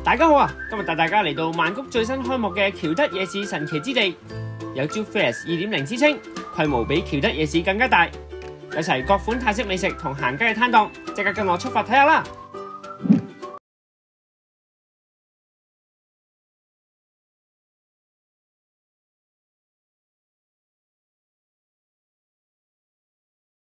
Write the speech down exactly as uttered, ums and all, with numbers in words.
大家好啊！今日帶大家嚟到曼谷最新開幕嘅喬德夜市神奇之地，有 Jewel Fairs 二點零之稱，規模比喬德夜市更加大，有齊各款泰式美食同行街嘅攤檔，即刻跟我出發睇下啦！